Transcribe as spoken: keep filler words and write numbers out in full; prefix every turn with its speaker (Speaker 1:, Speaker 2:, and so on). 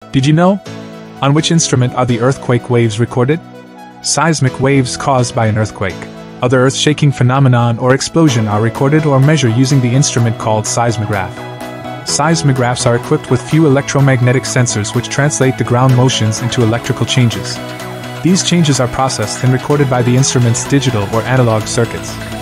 Speaker 1: Did you know? On which instrument are the earthquake waves recorded? Seismic waves caused by an earthquake, other earth-shaking phenomenon or explosion are recorded or measured using the instrument called seismograph. Seismographs are equipped with few electromagnetic sensors which translate the ground motions into electrical changes. These changes are processed and recorded by the instrument's digital or analog circuits.